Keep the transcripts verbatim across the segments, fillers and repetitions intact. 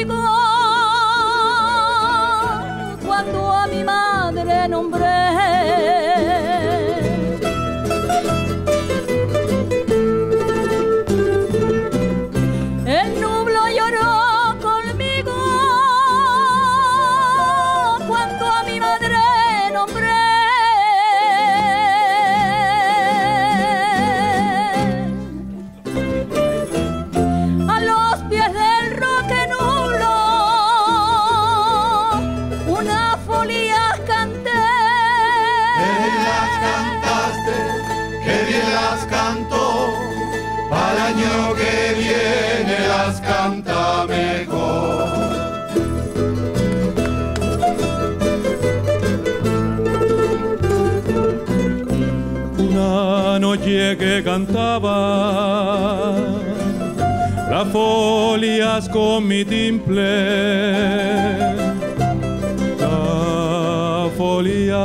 conmigo cuando a mi madre nombré. El nublo lloró conmigo cuando a mi madre nombré. A los pies del roque nublo unas folías canté. Que bien las cantaste, que bien las cantó, para el año que viene las canta mejor. Una noche que cantaba las folias con mi timple, la folía.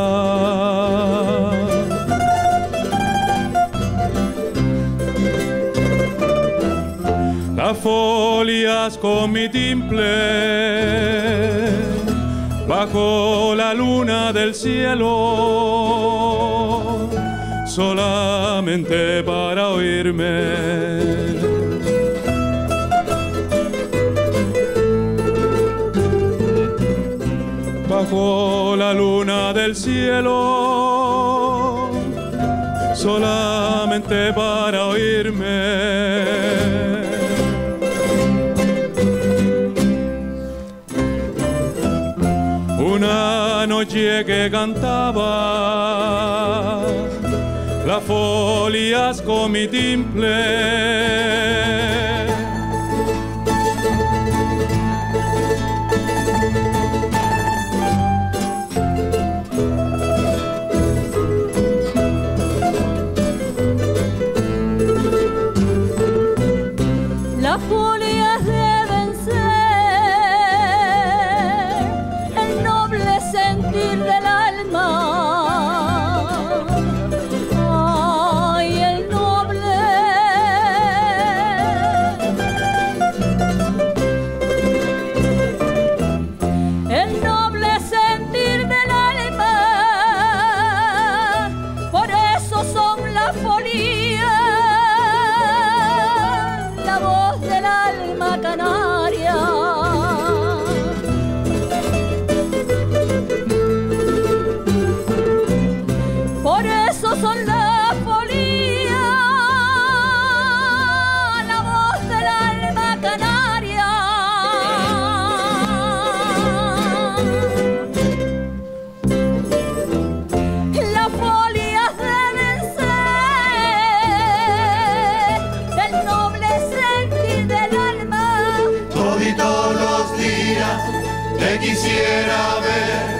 Las folias con mi timple, bajo la luna del cielo, solamente para oírme. Bajo la luna del cielo, solamente para oírme. Una noche que cantaba las folias con mi timple, las folias deben ser el noble sentir del alma. Ay, el noble, el noble sentir del alma. Por eso son las folías, la voz del alma canaria. Por eso son las folías, la voz del alma canaria. Las folias deben ser del noble sentir del alma. Toditos los días te quisiera ver